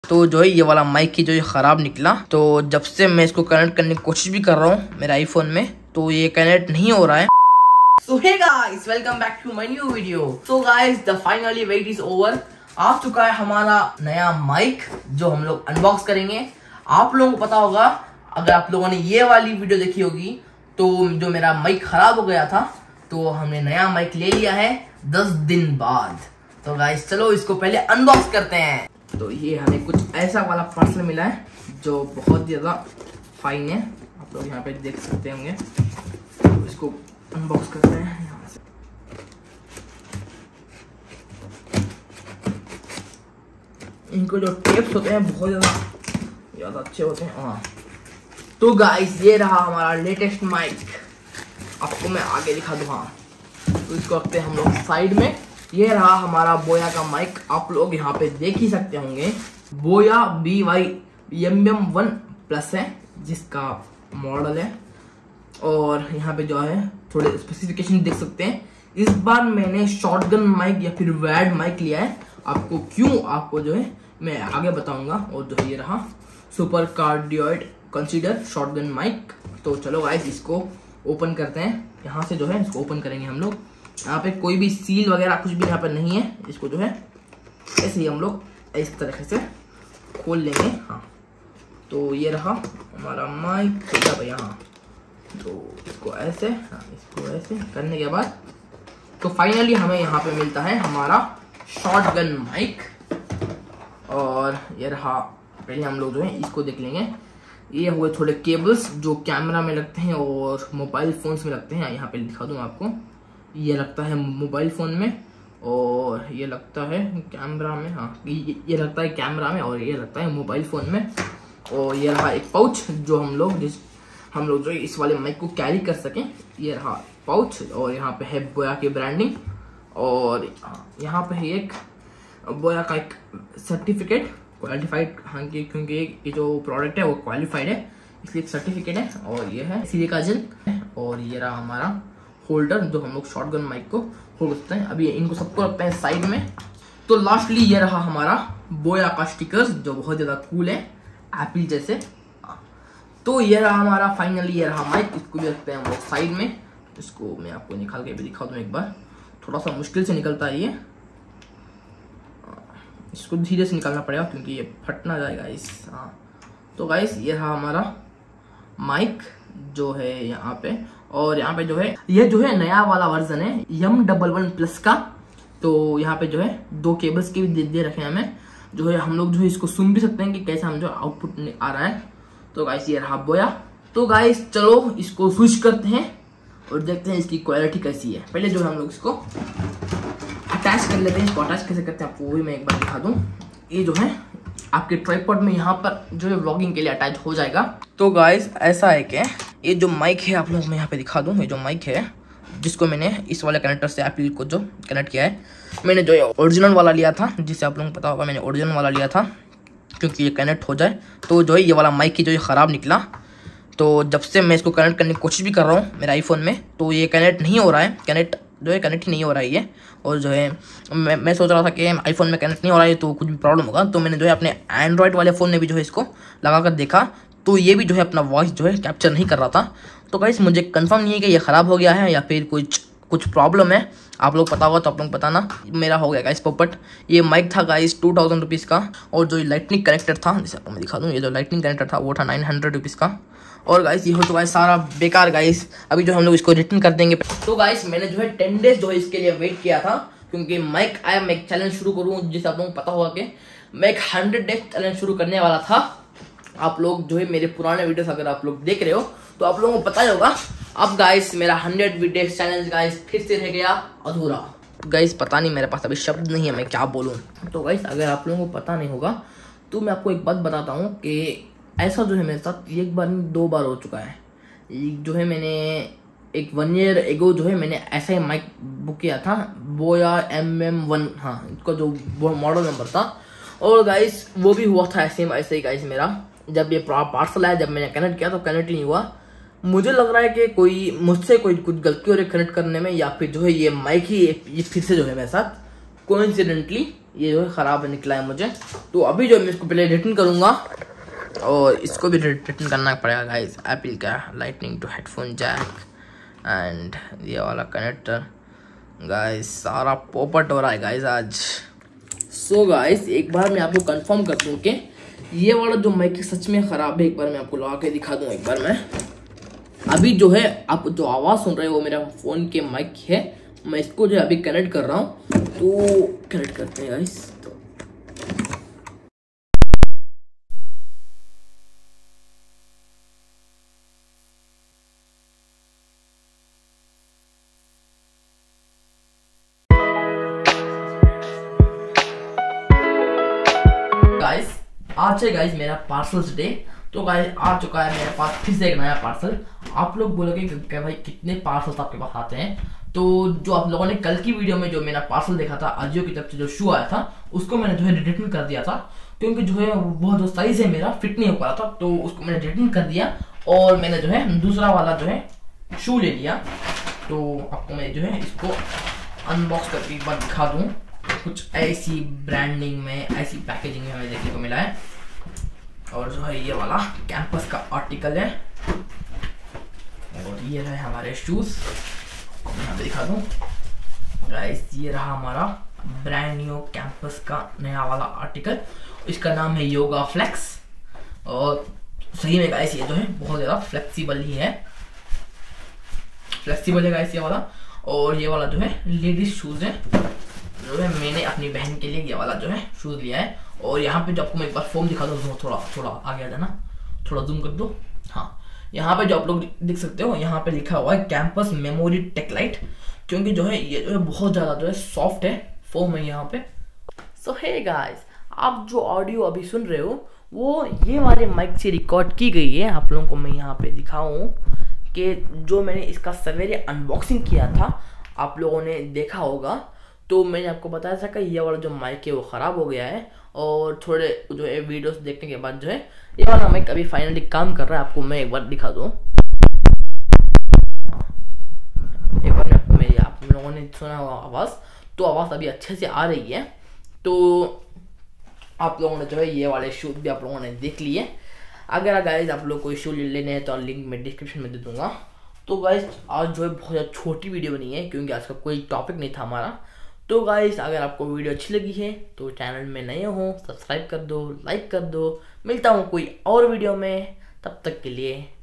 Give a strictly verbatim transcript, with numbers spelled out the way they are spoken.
तो जो है ये वाला माइक की जो है ख़राब निकला। तो जब से मैं इसको कनेक्ट करने की कोशिश भी कर रहा हूँ मेरे आईफोन में, तो ये कनेक्ट नहीं हो रहा है। So hey guys, welcome back to my new video. So guys, the finally wait is over. आ चुका है हमारा नया माइक जो हम लोग अनबॉक्स करेंगे। आप लोगों को पता होगा, अगर आप लोगों ने ये वाली वीडियो देखी होगी, तो जो मेरा माइक खराब हो गया था, तो हमने नया माइक ले लिया है दस दिन बाद। तो गाइस चलो इसको पहले अनबॉक्स करते हैं। तो ये हमें कुछ ऐसा वाला पार्सल मिला है जो बहुत ज़्यादा फाइन है, आप लोग यहाँ पे देख सकते होंगे। तो इसको अनबॉक्स करते हैं यहाँ से। इनको जो टेप्स होते हैं बहुत ज़्यादा ज़्यादा अच्छे होते हैं। हाँ, तो गाइस ये रहा हमारा लेटेस्ट माइक। आपको मैं आगे दिखा दूँ। हाँ, तो इसको रखते हैं हम लोग साइड में। ये रहा हमारा बोया का माइक, आप लोग यहाँ पे देख ही सकते होंगे। Boya B Y M M one plus है जिसका मॉडल है, और यहाँ पे जो है थोड़े स्पेसिफिकेशन देख सकते हैं। इस बार मैंने शॉटगन माइक या फिर वैड माइक लिया है। आपको क्यों, आपको जो है मैं आगे बताऊंगा। और जो ये रहा super cardioid condenser shotgun mic. तो चलो गाइस इसको ओपन करते हैं। यहाँ से जो है इसको ओपन करेंगे हम लोग। यहाँ पे कोई भी सील वगैरह कुछ भी यहाँ पे नहीं है। इसको जो है ऐसे ही हम लोग इस तरह से खोल लेंगे। हाँ, तो ये रहा हमारा माइक खोला भैया। हाँ, तो इसको ऐसे, हाँ इसको ऐसे करने के बाद तो फाइनली हमें यहाँ पे मिलता है हमारा शॉटगन माइक। और ये रहा, पहले हम लोग जो है इसको देख लेंगे। ये हुए थोड़े केबल्स जो कैमरा में लगते हैं और मोबाइल फोन्स में लगते हैं। यहाँ पे दिखा दूँ आपको, ये लगता है मोबाइल फ़ोन में और ये लगता है कैमरा में। हाँ, ये, ये लगता है कैमरा में और ये लगता है मोबाइल फ़ोन में। और ये रहा एक पाउच जो हम लोग जिस हम लोग जो इस वाले माइक को कैरी कर सकें। ये रहा पाउच, और यहाँ पे है बोया की ब्रांडिंग, और यहाँ पे है एक बोया का एक सर्टिफिकेट क्वालिफाइड। हाँ, क्योंकि ये जो प्रोडक्ट है वो क्वालिफाइड है, इसलिए एक सर्टिफिकेट है। और ये है सिलिका जेल, और ये रहा हमारा होल्डर जो हम लोग शॉटगन माइक को होल्ड करते हैं। अभी इनको सबको रखते हैं साइड में। तो लास्टली ये रहा हमारा बोया का स्टिकर्स जो बहुत ज़्यादा कूल है, एप्पल जैसे। तो ये रहा हमारा फाइनली, ये रहा माइक। इसको भी रखते हैं हम लोग साइड में। इसको मैं आपको निकाल के भी दिखा दूँ एक बार। थोड़ा सा मुश्किल से निकलता है ये, इसको धीरे से निकालना पड़ेगा क्योंकि ये फट ना जाएगा इस। हाँ, तो गाइस ये रहा हमारा माइक जो है यहाँ पे। और यहाँ पे जो है ये जो है नया वाला वर्जन है एम डबल वन प्लस का। तो यहाँ पे जो है दो केबल्स के भी दे, दे रखे हैं हमें, जो है हम लोग जो है इसको सुन भी सकते हैं कि कैसा हम जो आउटपुट आ रहा है। तो गाइस ये रहा बोया। तो गाइस चलो इसको स्विच करते हैं और देखते हैं इसकी क्वालिटी कैसी है। पहले जो है हम लोग इसको अटैच कर लेते हैं। इसको अटैच कैसे करते हैं आपको वो भी मैं एक बार दिखा दूँ। ये जो है आपके ट्राइपॉड में यहाँ पर जो है व्लॉगिंग के लिए अटैच हो जाएगा। तो गाइस ऐसा है कि ये जो माइक है आप लोगों को मैं यहाँ पे दिखा दूँ। ये जो माइक है जिसको मैंने इस वाले कनेक्टर से एप्पल को जो कनेक्ट किया है, मैंने जो ओरिजिनल वाला लिया था, जिससे आप लोगों को पता होगा मैंने ओरिजिनल वाला लिया था क्योंकि ये कनेक्ट हो जाए। तो जो है ये वाला माइक की जो है ख़राब निकला। तो जब से मैं इसको कनेक्ट करने की कोशिश भी कर रहा हूँ मेरे आईफोन में, तो ये कनेक्ट नहीं हो रहा है। कनेक्ट जो है कनेक्ट ही नहीं हो रहा है ये। और जो है मैं मैं सोच रहा था कि आईफोन में कनेक्ट नहीं हो रहा है तो कुछ भी प्रॉब्लम होगा। तो मैंने जो है अपने एंड्रॉयड वाले फ़ोन में भी जो है इसको लगा कर देखा, तो ये भी जो है अपना वॉइस जो है कैप्चर नहीं कर रहा था। तो गाइस मुझे कंफर्म नहीं है कि ये ख़राब हो गया है या फिर कुछ कुछ प्रॉब्लम है। आप लोग पता होगा तो आप लोग बताना। मेरा हो गया गाइस पोपट। ये माइक था गाइस टू थाउजेंड रुपीज़ का, और जो लाइटनिंग कनेक्टर था जिसे आपको मैं दिखा दूँ, ये जो लाइटनिंग कनेक्टर था वो था नाइन हंड्रेड रुपीज़ का। और गाइस ये हो चुका है सारा बेकार गाइस। अभी जो हम लोग इसको रिटर्न कर देंगे। तो गाइस मैंने जो है टेन डेज जो है इसके लिए वेट किया था, क्योंकि माइक आया मैं एक चैलेंज शुरू करूँ, जिससे आप लोगों को पता होगा कि मैं एक हंड्रेड डेज चैलेंज शुरू करने वाला था। आप लोग जो है मेरे पुराने वीडियोस अगर आप लोग देख रहे हो तो आप लोगों को पता ही होगा। अब गाइस मेरा हंड्रेड डेज चैलेंज गाइस फिर से रह गया अधूरा। गाइस पता नहीं, मेरे पास अभी शब्द नहीं है मैं क्या बोलूँ। तो गाइस अगर आप लोगों को पता नहीं होगा तो मैं आपको एक बात बताता हूँ कि ऐसा जो है मेरे साथ एक बार नहीं दो बार हो चुका है। जो है मैंने एक वन ईयर एगो जो है मैंने ऐसा ही माइक बुक किया था, बोया एम एम वन। हाँ, इसका जो मॉडल नंबर था। और गाइस वो भी हुआ था ऐसे ऐसे ही गाइस मेरा। जब ये पार्सल आया, जब मैंने कनेक्ट किया तो कनेक्ट ही नहीं हुआ। मुझे लग रहा है कि कोई मुझसे कोई कुछ गलती हो रही है कनेक्ट करने में, या फिर जो है ये माइक ही ये फिर से जो है मेरे साथ कोइंसिडेंटली ये जो है ख़राब निकला है मुझे। तो अभी जो मैं इसको पहले रिटर्न करूँगा और इसको भी रिटर्न करना पड़ेगा गाइस। एप्पल का lightning to headphone jack and ये वाला कनेक्टर गाइस, सारा पोपट हो रहा है गाइस आज। सो गाइस एक बार मैं आपको कंफर्म कर दूं कि ये वाला जो माइक सच में ख़राब है। एक बार मैं आपको लगा के दिखा दूं। एक बार मैं अभी जो है आप जो आवाज़ सुन रहे हैं वो मेरा फ़ोन के माइक है। मैं इसको जो है अभी कनेक्ट कर रहा हूँ, तो कनेक्ट करते हैं गाइस। तो गाइस आज है गाइस मेरा पार्सल्स डे। तो गाइस आ चुका है मेरे पास फिर से एक नया पार्सल। आप लोग बोलोगे कि भाई कितने पार्सल्स आपके पास आते हैं। तो जो आप लोगों ने कल की वीडियो में जो मेरा पार्सल देखा था अजियो की तरफ से जो शू आया था उसको मैंने जो है रिटर्न कर दिया था, क्योंकि जो है वो जो साइज है मेरा फिट नहीं हो पा रहा था। तो उसको मैंने रिटर्न कर दिया और मैंने जो है दूसरा वाला जो है शू ले लिया। तो आपको मैं जो है इसको अनबॉक्स करके एक बार दिखा दूँ। कुछ ऐसी ब्रांडिंग में, ऐसी पैकेजिंग में हमें देखने को मिला है। और जो है ये वाला कैंपस का आर्टिकल है और ये रहे हमारे शूज। यहाँ पे दिखा दूँ गाइस, ये रहा हमारा ब्रांड न्यू कैंपस का नया वाला आर्टिकल। इसका नाम है योगा फ्लेक्स और सही में गाइस ये जो है बहुत ज़्यादा फ्लेक्सिबल ही है, फ्लेक्सिबल है गाइस ये वाला। और ये वाला जो है लेडीज शूज़ है, जो है मैंने अपनी बहन के लिए ये वाला जो है शूज़ लिया है। और यहाँ पे जो आपको मैं एक बार फॉर्म दिखा दूँ, थोड़ा थोड़ा आगे आ जाना, थोड़ा जूम कर दो। हाँ, यहाँ पे जो आप लोग देख सकते हो यहाँ पे लिखा हुआ है कैंपस मेमोरी टेक लाइट, क्योंकि जो है ये जो है बहुत ज़्यादा जो है सॉफ्ट है फॉर्म है यहाँ पे। सो हे गाइस, आप जो ऑडियो अभी सुन रहे हो वो ये वाले माइक से रिकॉर्ड की गई है। आप लोगों को मैं यहाँ पे दिखाऊँ कि जो मैंने इसका सवेरे अनबॉक्सिंग किया था आप लोगों ने देखा होगा, तो मैंने आपको बताया था कि ये वाला जो माइक है वो ख़राब हो गया है। और थोड़े जो है वीडियोस देखने के बाद जो है ये वाला माइक अभी फाइनली काम कर रहा है। आपको मैं एक बार दिखा दूँ, एक बार आपको मेरी आप लोगों ने सुना हुआ आवाज़, तो आवाज़ अभी अच्छे से आ रही है। तो आप लोगों ने जो है ये वाले शूज़ भी आप लोगों ने देख लिए। अगर गाइस आप लोग कोई शू लेने हैं तो लिंक मैं डिस्क्रिप्शन में दे दूँगा। तो गाइस आज जो है बहुत ज़्यादा छोटी वीडियो बनी है, क्योंकि आज का कोई टॉपिक नहीं था हमारा। तो गाइस अगर आपको वीडियो अच्छी लगी है तो चैनल में नए हो सब्सक्राइब कर दो, लाइक कर दो। मिलता हूँ कोई और वीडियो में, तब तक के लिए